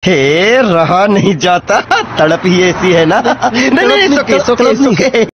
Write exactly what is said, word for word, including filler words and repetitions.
हे रहा नहीं जाता, तड़प ही ऐसी है ना। नहीं नहीं, सुके सुके सुके।